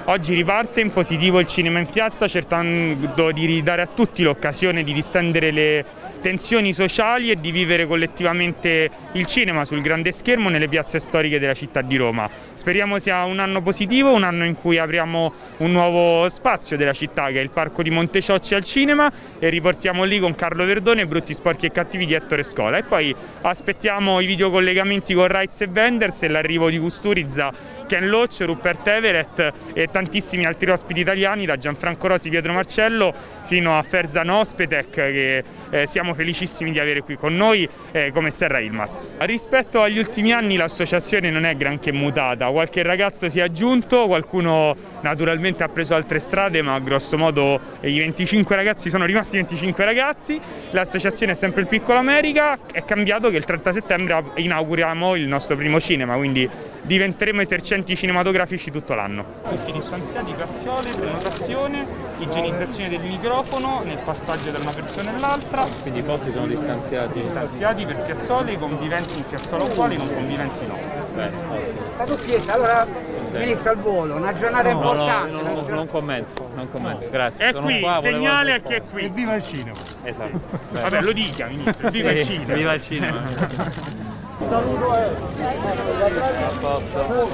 Oggi riparte in positivo il cinema in piazza, cercando di ridare a tutti l'occasione di distendere le tensioni sociali e di vivere collettivamente il cinema sul grande schermo nelle piazze storiche della città di Roma. Speriamo sia un anno positivo, un anno in cui apriamo un nuovo spazio della città, che è il Parco di Monteciocci al cinema, e riportiamo lì con Carlo Verdone Brutti, Sporchi e Cattivi di Ettore Scola. E poi aspettiamo i videocollegamenti con Rights e Wenders e l'arrivo di Kusturica, Ken Loach, Rupert Everett e tantissimi altri ospiti italiani, da Gianfranco Rosi, Pietro Marcello fino a Ferzan Ospetek, che siamo felicissimi di avere qui con noi, come Serra Ilmaz. Rispetto agli ultimi anni l'associazione non è granché mutata, qualche ragazzo si è aggiunto, qualcuno naturalmente ha preso altre strade, ma grosso modo i 25 ragazzi sono rimasti 25 ragazzi. L'associazione è sempre il Piccolo America, è cambiato che il 30 settembre inauguriamo il nostro primo cinema, quindi diventeremo esercenti cinematografici tutto l'anno. Tutti distanziati, piazzole, prenotazione, igienizzazione del microfono nel passaggio da una persona all'altra. Quindi i posti sono distanziati? Distanziati per piazzole, i conviventi in piazzola uguali, non conviventi no. La doppietta, allora Ministro al volo, una giornata importante. Non commento, grazie. È qui, il segnale è che è qui. Viva il cinema! Esatto. Vabbè, lo dica, Ministro, viva il cinema! Viva il cinema! Saluto A posto.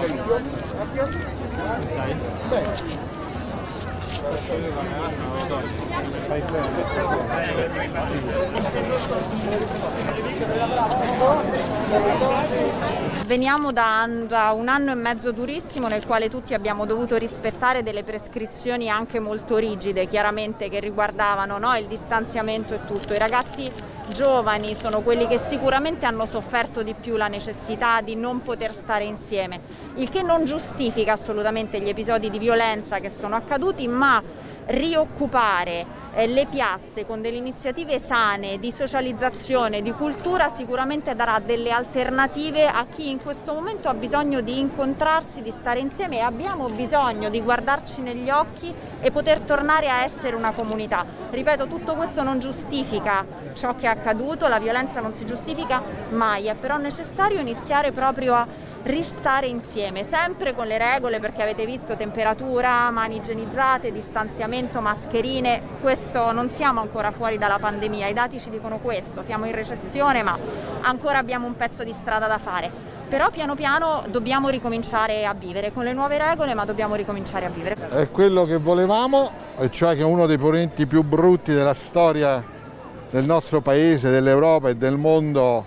Veniamo da un anno e mezzo durissimo nel quale tutti abbiamo dovuto rispettare delle prescrizioni anche molto rigide, chiaramente, che riguardavano, no, il distanziamento e tutto. I ragazzi giovani sono quelli che sicuramente hanno sofferto di più la necessità di non poter stare insieme, il che non giustifica assolutamente gli episodi di violenza che sono accaduti, ma rioccupare le piazze con delle iniziative sane di socializzazione, di cultura, sicuramente darà delle alternative a chi in questo momento ha bisogno di incontrarsi, di stare insieme, e abbiamo bisogno di guardarci negli occhi e poter tornare a essere una comunità. Ripeto, tutto questo non giustifica ciò che è accaduto, la violenza non si giustifica mai, è però necessario iniziare proprio a ristare insieme, sempre con le regole, perché avete visto temperatura, mani igienizzate, distanziamento, mascherine. Questo, non siamo ancora fuori dalla pandemia, i dati ci dicono questo, siamo in recessione, ma ancora abbiamo un pezzo di strada da fare. Però piano piano dobbiamo ricominciare a vivere con le nuove regole, ma dobbiamo ricominciare a vivere. È quello che volevamo, e cioè che uno dei momenti più brutti della storia del nostro paese, dell'Europa e del mondo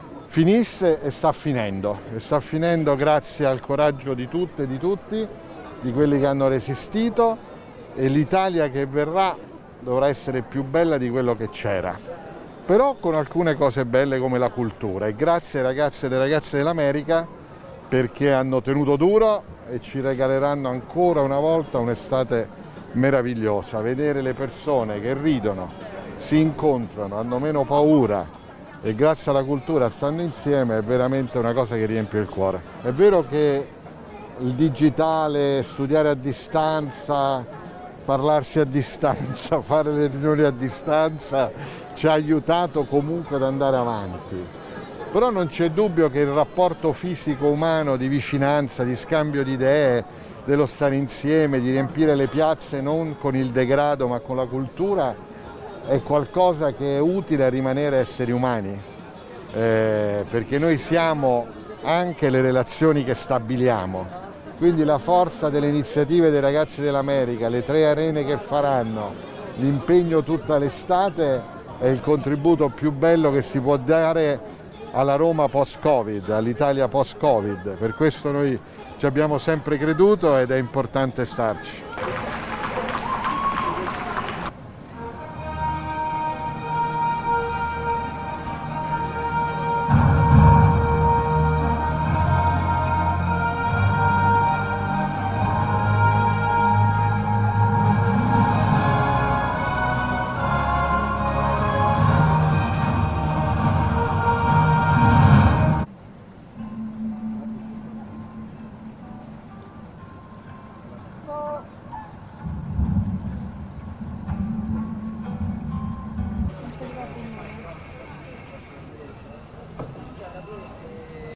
finisse, e sta finendo. E sta finendo grazie al coraggio di tutte e di tutti, di quelli che hanno resistito, e l'Italia che verrà dovrà essere più bella di quello che c'era. Però con alcune cose belle come la cultura, e grazie ai ragazzi e alle ragazze dell'America perché hanno tenuto duro e ci regaleranno ancora una volta un'estate meravigliosa. Vedere le persone che ridono, si incontrano, hanno meno paura e grazie alla cultura stanno insieme è veramente una cosa che riempie il cuore. È vero che il digitale, studiare a distanza, parlarsi a distanza, fare le riunioni a distanza ci ha aiutato comunque ad andare avanti. Però non c'è dubbio che il rapporto fisico umano di vicinanza, di scambio di idee, dello stare insieme, di riempire le piazze non con il degrado ma con la cultura, è qualcosa che è utile a rimanere esseri umani, perché noi siamo anche le relazioni che stabiliamo. Quindi la forza delle iniziative dei ragazzi dell'America, le 3 arene che faranno, l'impegno tutta l'estate è il contributo più bello che si può dare alla Roma post-Covid, all'Italia post-Covid. Per questo noi ci abbiamo sempre creduto ed è importante starci.